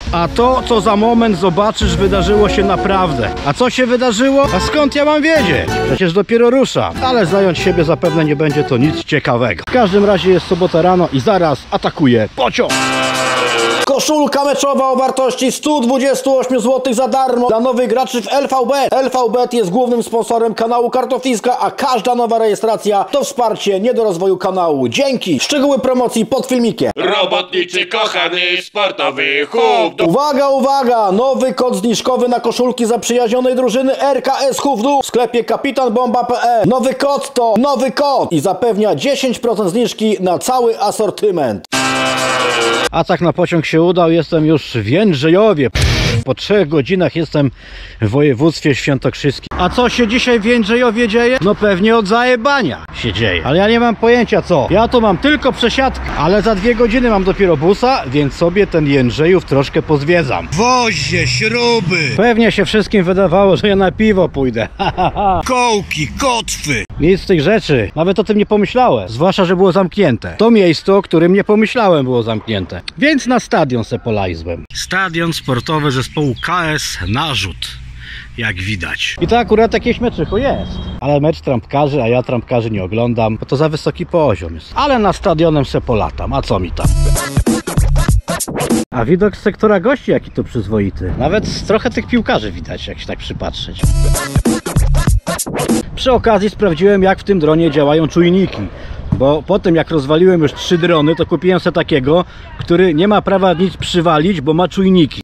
A to, co za moment zobaczysz, wydarzyło się naprawdę. A co się wydarzyło? A skąd ja mam wiedzieć? Przecież dopiero ruszam. Ale zająć siebie zapewne nie będzie to nic ciekawego. W każdym razie jest sobota rano i zaraz atakuje pociąg. Koszulka meczowa o wartości 128 zł za darmo dla nowych graczy w LVB. LVB jest głównym sponsorem kanału Kartofliska, a każda nowa rejestracja to wsparcie nie do rozwoju kanału. Dzięki! Szczegóły promocji pod filmikiem. Robotniczy, kochany, sportowy hub. Uwaga, uwaga! Nowy kod zniżkowy na koszulki zaprzyjaźnionej drużyny RKS Hufdu w sklepie kapitanbomba.pl. Nowy kod to nowy kod i zapewnia 10% zniżki na cały asortyment. A tak na pociąg się udał, jestem już w Jędrzejowie. Po 3 godzinach jestem w województwie świętokrzyskim. A co się dzisiaj w Jędrzejowie dzieje? No pewnie od zajebania się dzieje. Ale ja nie mam pojęcia co. Ja tu mam tylko przesiadkę, ale za 2 godziny mam dopiero busa, więc sobie ten Jędrzejów troszkę pozwiedzam. Wozie, śruby. Pewnie się wszystkim wydawało, że ja na piwo pójdę. Kołki, kotwy. Nic z tych rzeczy. Nawet o tym nie pomyślałem. Zwłaszcza, że było zamknięte. To miejsce, o którym nie pomyślałem, było zamknięte. Więc na stadion se polazłem. Stadion sportowy zespołu KS Narzut. Jak widać. I to akurat jakieś meczycho jest. Ale mecz trampkarzy, a ja trampkarzy nie oglądam, bo to za wysoki poziom jest. Ale na stadionem se polatam, a co mi tam? A widok z sektora gości jaki tu przyzwoity. Nawet trochę tych piłkarzy widać, jak się tak przypatrzeć. Przy okazji sprawdziłem, jak w tym dronie działają czujniki. Bo po tym, jak rozwaliłem już 3 drony, to kupiłem sobie takiego, który nie ma prawa nic przywalić, bo ma czujniki.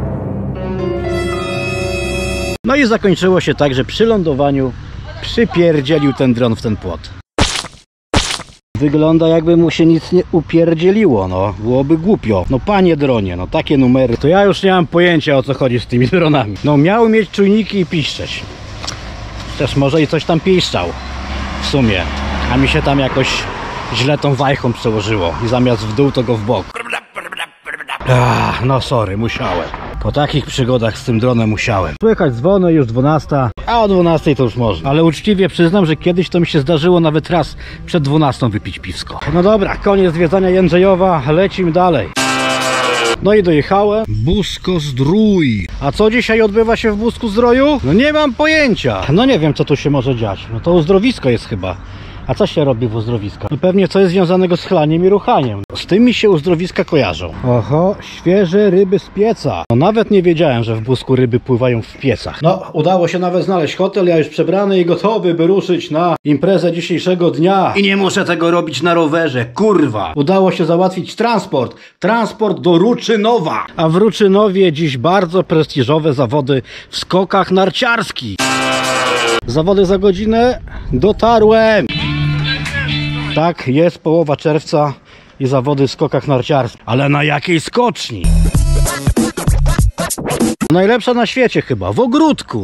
No i zakończyło się tak, że przy lądowaniu przypierdzielił ten dron w ten płot. Wygląda, jakby mu się nic nie upierdzieliło, no. Byłoby głupio. No panie dronie, no takie numery. To ja już nie mam pojęcia, o co chodzi z tymi dronami. No miał mieć czujniki i piszczeć. Też może i coś tam piszczał. W sumie. A mi się tam jakoś źle tą wajchą przełożyło. I zamiast w dół, to go w bok. No sorry, musiałem. Po takich przygodach z tym dronem musiałem. Słychać dzwony, już 12, a o 12 to już można. Ale uczciwie przyznam, że kiedyś to mi się zdarzyło nawet raz przed 12 wypić piwsko. No dobra, koniec zwiedzania Jędrzejowa, lecimy dalej. No i dojechałem. Busko-Zdrój. A co dzisiaj odbywa się w Busku-Zdroju? No nie mam pojęcia. No nie wiem, co tu się może dziać. No to uzdrowisko jest chyba. A co się robi w uzdrowiskach? No pewnie coś związanego z chlaniem i ruchaniem. Z tym mi się uzdrowiska kojarzą. Oho, świeże ryby z pieca. No nawet nie wiedziałem, że w Busku ryby pływają w piecach. No, udało się nawet znaleźć hotel, ja już przebrany i gotowy, by ruszyć na imprezę dzisiejszego dnia. I nie muszę tego robić na rowerze, kurwa. Udało się załatwić transport. Transport do Ruczynowa. A w Ruczynowie dziś bardzo prestiżowe zawody w skokach narciarskich. Zawody za godzinę. Dotarłem. Tak, jest połowa czerwca i zawody w skokach narciarskich. Ale na jakiej skoczni? Najlepsza na świecie chyba, w ogródku.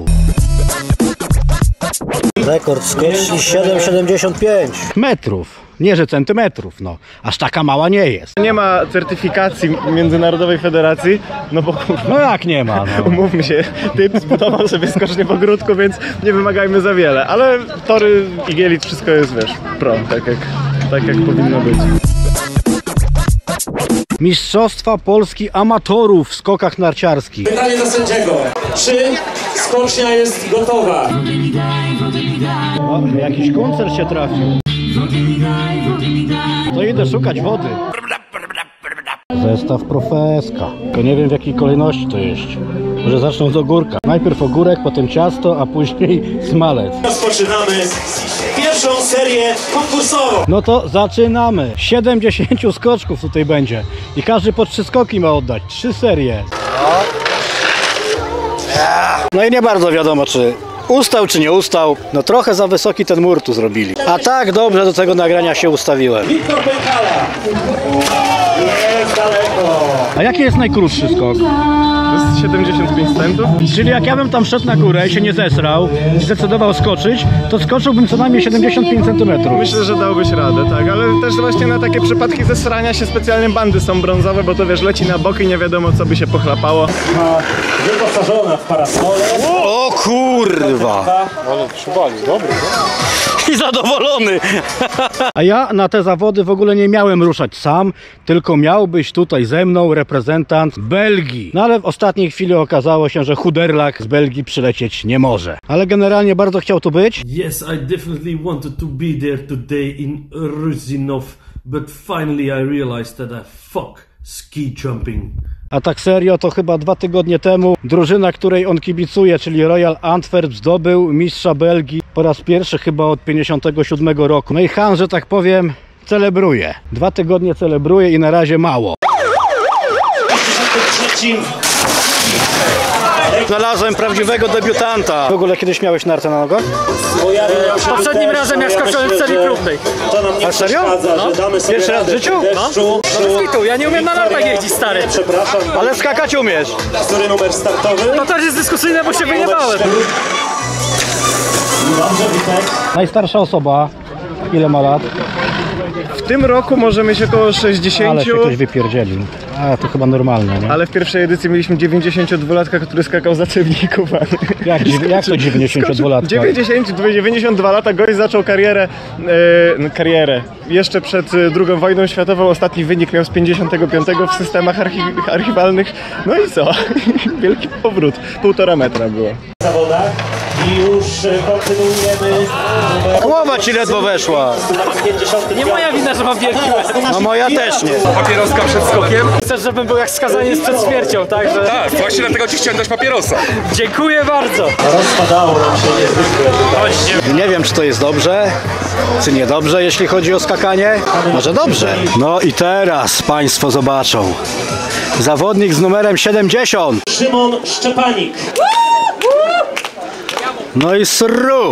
Rekord skoczni 7,75 metrów. Nie, że centymetrów, no. Aż taka mała nie jest. Nie ma certyfikacji Międzynarodowej Federacji, no bo no jak nie ma, no. Umówmy się, typ zbudował sobie skocznię w ogródku, więc nie wymagajmy za wiele. Ale tory Igielic, wszystko jest, wiesz, pro, tak jak powinno być. Mistrzostwa Polski amatorów w skokach narciarskich. Pytanie do sędziego. Czy skocznia jest gotowa? O, jakiś koncert się trafił. To idę szukać wody. Zestaw Profeska. Tylko nie wiem, w jakiej kolejności to jeść. Może zacznę od ogórka. Najpierw ogórek, potem ciasto, a później smalec. Rozpoczynamy pierwszą serię konkursową. No to zaczynamy. 70 skoczków tutaj będzie. I każdy po 3 skoki ma oddać. 3 serie. No i nie bardzo wiadomo, czy ustał, czy nie ustał. No trochę za wysoki ten mur tu zrobili. A tak dobrze do tego nagrania się ustawiłem. Wiktor Pękala. Jest daleko. A jaki jest najkrótszy skok? To jest 75 centów. Czyli jak ja bym tam szedł na górę i się nie zesrał i zdecydował skoczyć, to skoczyłbym co najmniej 75 cm. Myślę, że dałbyś radę, tak, ale też właśnie na takie przypadki zesrania się specjalnie bandy są brązowe, bo to wiesz, leci na boki i nie wiadomo, co by się pochlapało. Wyposażona w parasole. O kurwa! Ale przywalił, dobry, I zadowolony. A ja na te zawody w ogóle nie miałem ruszać sam, tylko miał być tutaj ze mną reprezentant Belgii. No ale w ostatniej chwili okazało się, że Chuderlak z Belgii przylecieć nie może. Ale generalnie bardzo chciał tu być. Yes, I definitely wanted to be there today in Rusinov, but finally I realized that I fuck ski jumping. A tak serio, to chyba 2 tygodnie temu drużyna, której on kibicuje, czyli Royal Antwerp, zdobył mistrza Belgii po raz pierwszy chyba od 57 roku. No i Han, że tak powiem, celebruje. 2 tygodnie celebruje i na razie mało. Znalazłem prawdziwego debiutanta. W ogóle kiedyś miałeś nartę na nogach? Poprzednim razem jak skoczyłem w serii próbnej. A serio? No. Pierwszy raz w życiu? No. No ja nie umiem na nartach jeździć, stary. Ale skakać umiesz. Który numer startowy? To też jest dyskusyjne, bo się wyjebałem. Dobrze, Witek. Najstarsza osoba. Ile ma lat? W tym roku może mieć około 60, Ale się ktoś wypierdzielił. A to chyba normalne, nie? ale w pierwszej edycji mieliśmy 92-latka, który skakał za cewników. Jak to 92-latka? 92 lata gość zaczął karierę. Jeszcze przed II wojną światową ostatni wynik miał z 55 w systemach archiwalnych. No i co? Wielki powrót. 1,5 metra było. W zawodach i już kontynuujemy. Głowa ci ledwo weszła. Nie moja wina, że mam wielki łeb. No moja też nie. Papieroska przed skokiem? Chcesz, żebym był jak skazaniec przed śmiercią, także... Tak, właśnie dlatego ci chciałem dać papierosa. Dziękuję bardzo. Rozpadało nam się niezwykle. Nie wiem, czy to jest dobrze, czy niedobrze, jeśli chodzi o skakanie. Może dobrze. No i teraz Państwo zobaczą. Zawodnik z numerem 70. Szymon Szczepanik. No i sru.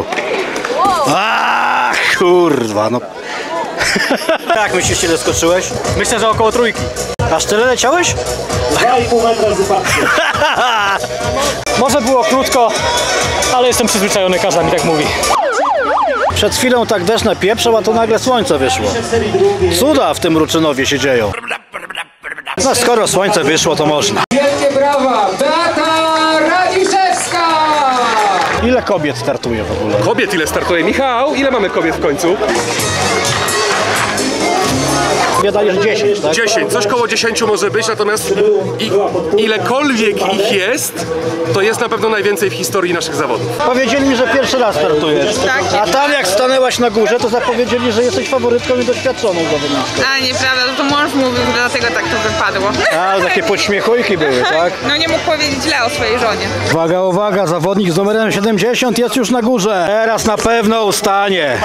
Kurwa, no. Jak myślisz, ile skoczyłeś? Myślę, że około 3. Aż tyle leciałeś? 2,5 metra z upadkiem. Może było krótko, ale jestem przyzwyczajony, każda mi tak mówi. Przed chwilą tak deszcz napieprzał, a to nagle słońce wyszło. Cuda w tym Ruczynowie się dzieją. No skoro słońce wyszło, to można. Wielkie brawa! Beata Radziszewska! Ile kobiet startuje w ogóle? Kobiet ile startuje? Michał, ile mamy kobiet w końcu? Dajesz 10, tak? 10, coś koło 10 może być, natomiast ilekolwiek ich jest, to jest na pewno najwięcej w historii naszych zawodów. Powiedzieli mi, że pierwszy raz startujesz. A tam jak stanęłaś na górze, to zapowiedzieli, że jesteś faworytką i doświadczoną zawodniczką. A, nieprawda, to mąż mówił, dlatego tak to wypadło. A, takie podśmiechujki były, tak? No nie mógł powiedzieć źle o swojej żonie. Uwaga, uwaga, zawodnik z numerem 70 jest już na górze. Teraz na pewno ustanie.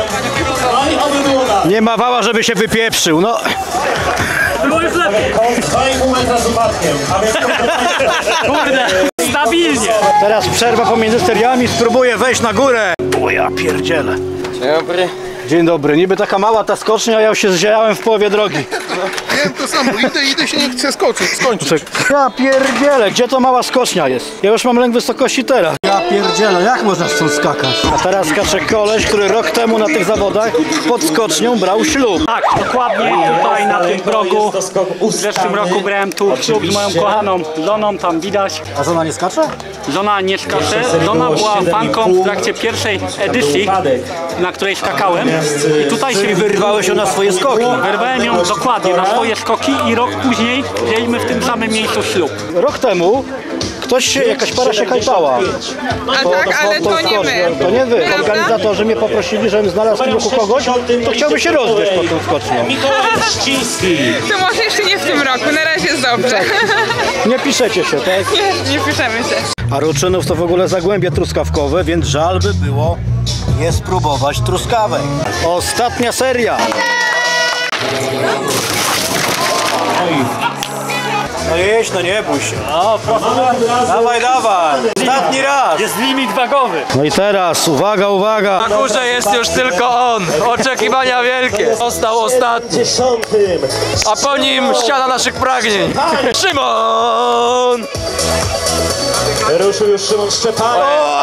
Nie ma wała, żeby się wypieprzył, no. Było już lepiej. 2,5 metra z upadkiem. A więc Kurde, stabilnie. Teraz przerwa pomiędzy seriami, spróbuję wejść na górę. O ja pierdzielę. Dzień dobry. Dzień dobry. Niby taka mała ta skocznia, a ja już się zziałem w połowie drogi. Wiem to samo, idę się nie chcę skończyć. Ja pierdzielę, gdzie to mała skocznia jest? Ja już mam lęk wysokości teraz. Ja pierdzielę, jak można stąd skakać? A teraz skacze koleś, który rok temu na tych zawodach pod skocznią brał ślub. Tak, dokładnie tutaj na tym progu. W zeszłym roku brałem tu ślub z moją kochaną żoną, tam widać. A żona nie skacze? Żona nie skacze, żona była fanką w trakcie pierwszej edycji, na której skakałem. I tutaj się Wyrwałeś ją na swoje skoki. wyrwałem ją dokładnie na swoje skoki i rok później wzięliśmy w tym samym miejscu ślub. Rok temu jakaś para się hajtała. A tak, ale to nie my. To nie wy. Prawda? Organizatorzy mnie poprosili, żebym znalazł w tym roku kogoś, to chciałby się rozwieść pod tą skocznią. Mikołaj Trzciński. To może jeszcze nie w tym roku, na razie jest dobrze. Nie piszecie się, tak? Nie piszemy się. A Ruczynów to w ogóle zagłębie truskawkowe, więc żal by było nie spróbować truskawek. Ostatnia seria. No jedź, no nie bój się. O, proszę. Dawaj, dawaj. Ostatni raz. Jest limit wagowy. No i teraz, uwaga, uwaga. Na górze jest już tylko on. Oczekiwania wielkie. Został ostatni. 10. A po nim ściana naszych pragnień. Szymon! Ruszył już Szymon Szczepanik.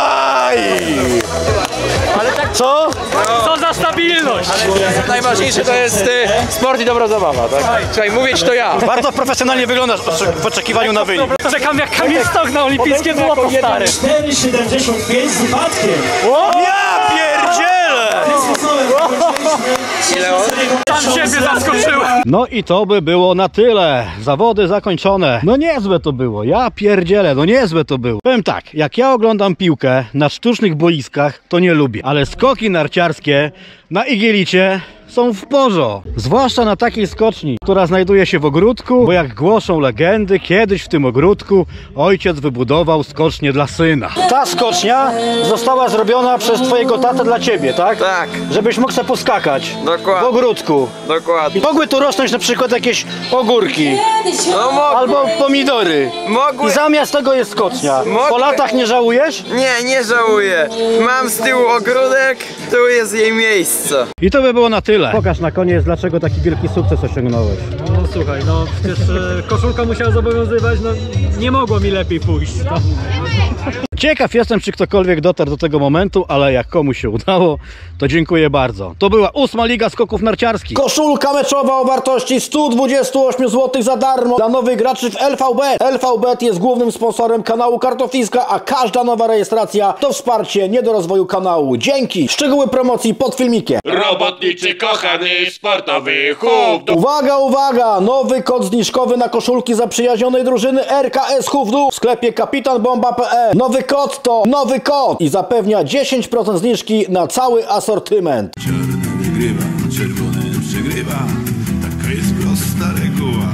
Ale tak Co? co za stabilność. Najważniejsze to jest sport i dobra zabawa, tak? Trzeba mówić to ja. Bardzo profesjonalnie wyglądasz w oczekiwaniu na wynik. Czekam jak Kamil Stok na olimpijskie złoto, stary. 4,75 z upadkiem. Ja pierdzielę! Sam siebie zaskoczyłem. No i to by było na tyle. Zawody zakończone. No niezłe to było. Ja pierdzielę, no niezłe to było. Powiem tak, jak ja oglądam piłkę na sztucznych boiskach, to nie lubię. Ale skoki narciarskie na igielicie są w porządku. Zwłaszcza na takiej skoczni, która znajduje się w ogródku, bo jak głoszą legendy, kiedyś w tym ogródku ojciec wybudował skocznię dla syna. Ta skocznia została zrobiona przez twojego tatę dla ciebie, tak? Tak. Żebyś mógł sobie poskakać. Dokładnie. W ogródku. Dokładnie. I mogły tu rosnąć na przykład jakieś ogórki. No mogły. Albo pomidory. Mogły. I zamiast tego jest skocznia. Mogły. Po latach nie żałujesz? Nie żałuję. Mam z tyłu ogródek, tu jest jej miejsce. I to by było na tyle. Pokaż na koniec, dlaczego taki wielki sukces osiągnąłeś. No słuchaj, no przecież koszulka musiała zobowiązywać, no nie mogło mi lepiej pójść. No. Ciekaw jestem, czy ktokolwiek dotarł do tego momentu, ale jak komuś się udało, to dziękuję bardzo. To była 8. Liga Skoków Narciarskich. Koszulka meczowa o wartości 128 zł za darmo dla nowych graczy w LVB. LVB jest głównym sponsorem kanału Kartofliska, a każda nowa rejestracja to wsparcie niedorozwoju kanału. Dzięki! Szczegóły promocji pod filmikiem. Robotniczy, kochany, sportowy chłop. Uwaga, uwaga! Nowy kod zniżkowy na koszulki zaprzyjaźnionej drużyny RKS Hufdu w sklepie kapitanbomba.pl. Nowy kod to nowy kod i zapewnia 10% zniżki na cały asortyment. Czarny wygrywa, czerwony przegrywa. Taka jest prosta reguła.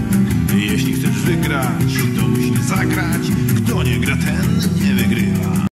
Jeśli chcesz wygrać, to musisz zagrać. Kto nie gra, ten nie wygrywa.